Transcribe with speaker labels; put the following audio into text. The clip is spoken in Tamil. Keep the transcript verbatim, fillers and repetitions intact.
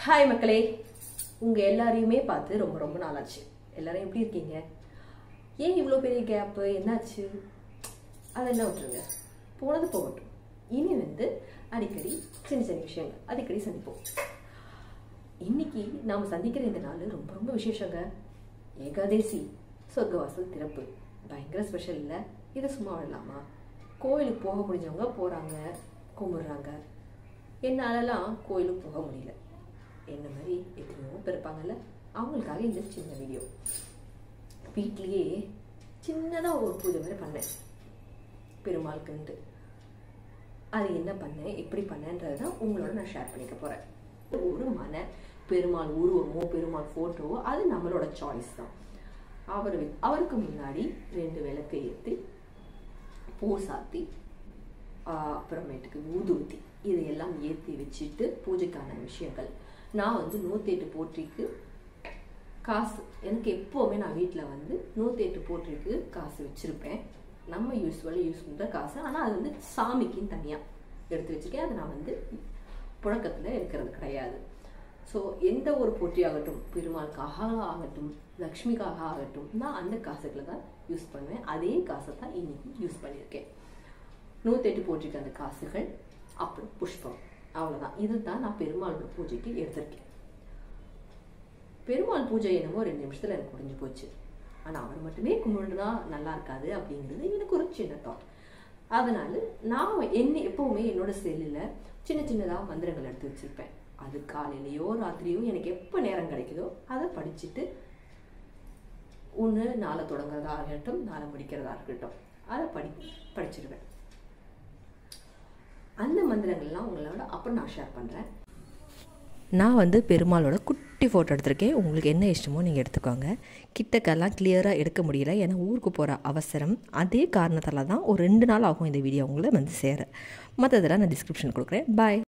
Speaker 1: ஹாய் மக்களே, உங்க எல்லாரையுமே பார்த்து ரொம்ப ரொம்ப நாளாச்சு. எல்லாரும் எப்படி இருக்கீங்க? ஏன் இவ்வளோ பெரிய கேப்பு? என்னாச்சு? அதெல்லாம் விட்டுருங்க, போனது போகட்டும். இனி வந்து அடிக்கடி சின்ன சின்ன விஷயங்கள் அடிக்கடி சந்திப்போம். இன்னைக்கு நாம் சந்திக்கிற இந்த நாள் ரொம்ப ரொம்ப விசேஷங்க. ஏகாதேசி, சொர்க்கவாசல் திறப்பு. பயங்கர ஸ்பெஷல் இல்லை? இதை சும்மா விடலாமா? கோயிலுக்கு போக முடிஞ்சவங்க போகிறாங்க, கும்பிட்றாங்க. என்னாலலாம் கோயிலுக்கு போக முடியல. என்ன மாதிரி எத்தனையோ பேர் இருப்பாங்கல்ல, அவங்களுக்காக இந்த சின்ன வீடியோ. வீட்லேயே சின்னதாக ஒரு பூஜை மாதிரி பண்ணேன் பெருமாளுக்குன்ட்டு. அது என்ன பண்ணேன், எப்படி பண்ணேன்றது தான் உங்களோட நான் ஷேர் பண்ணிக்க போகிறேன். ஒரு மன பெருமாள் உருவமோ பெருமாள் ஃபோட்டோவோ அது நம்மளோட சாய்ஸ் தான். அவர் அவருக்கு முன்னாடி ரெண்டு விளக்கை ஏற்றி பூ சாத்தி, அப்புறமேட்டுக்கு ஊதுவத்தி இதையெல்லாம் ஏற்றி வச்சுட்டு பூஜைக்கான விஷயங்கள். நான் வந்து நூற்றி எட்டு போற்றிக்கு காசு, எனக்கு எப்போவுமே நான் வீட்டில் வந்து நூற்றி எட்டு போற்றிக்கு காசு வச்சுருப்பேன். நம்ம யூஸ்வலி யூஸ் பண்ணுற காசு, ஆனால் அது வந்து சாமிக்குன்னு தனியாக எடுத்து வச்சுருக்கேன். அதை நான் வந்து புழக்கத்தில் இருக்கிறது கிடையாது. ஸோ எந்த ஒரு போற்றி ஆகட்டும், பெருமாளுக்காக ஆகட்டும், லக்ஷ்மிக்காக ஆகட்டும், நான் அந்த காசுகளை தான் யூஸ் பண்ணுவேன். அதே காசை தான் இன்னைக்கு யூஸ் பண்ணியிருக்கேன். நூற்றி எட்டு போற்றிக்கு அந்த காசுகள், அப்புறம் புஷ்பம், அவ்வளோதான். இதுதான் நான் பெருமாளோட பூஜைக்கு எடுத்திருக்கேன். பெருமாள் பூஜை என்னமோ ரெண்டு நிமிஷத்தில் எனக்கு முடிஞ்சு போச்சு. ஆனால் அவர் மட்டுமே கும்பிடுனா நல்லா இருக்காது அப்படிங்கிறது எனக்கு ஒரு சின்ன தாட். அதனால நான் என்ன எப்பவுமே என்னோட செல்லில் சின்ன சின்னதாக மந்திரங்கள் எடுத்து வச்சிருப்பேன். அது காலையிலையோ ராத்திரியோ எனக்கு எப்போ நேரம் கிடைக்குதோ அதை படிச்சுட்டு ஒன்று நாளை தொடங்குறதா இருக்கட்டும், நாளை முடிக்கிறதா இருக்கட்டும், அதை படி படிச்சிருவேன். அந்த மந்திரங்கள்லாம் உங்களோட அப்புறம் நான் ஷேர் பண்ணுறேன். நான் வந்து பெருமாளோட குட்டி ஃபோட்டோ எடுத்திருக்கேன். உங்களுக்கு என்ன இஷ்டமோ நீங்கள் எடுத்துக்கோங்க. கிட்டக்கெல்லாம் கிளியராக எடுக்க முடியல, ஏன்னா ஊருக்கு போகிற அவசரம். அதே காரணத்தால் தான் ஒரு ரெண்டு நாள் ஆகும் இந்த வீடியோ உங்களை வந்து சேர. மற்றதெல்லாம் நான் டிஸ்கிரிப்ஷன் கொடுக்குறேன். பாய்.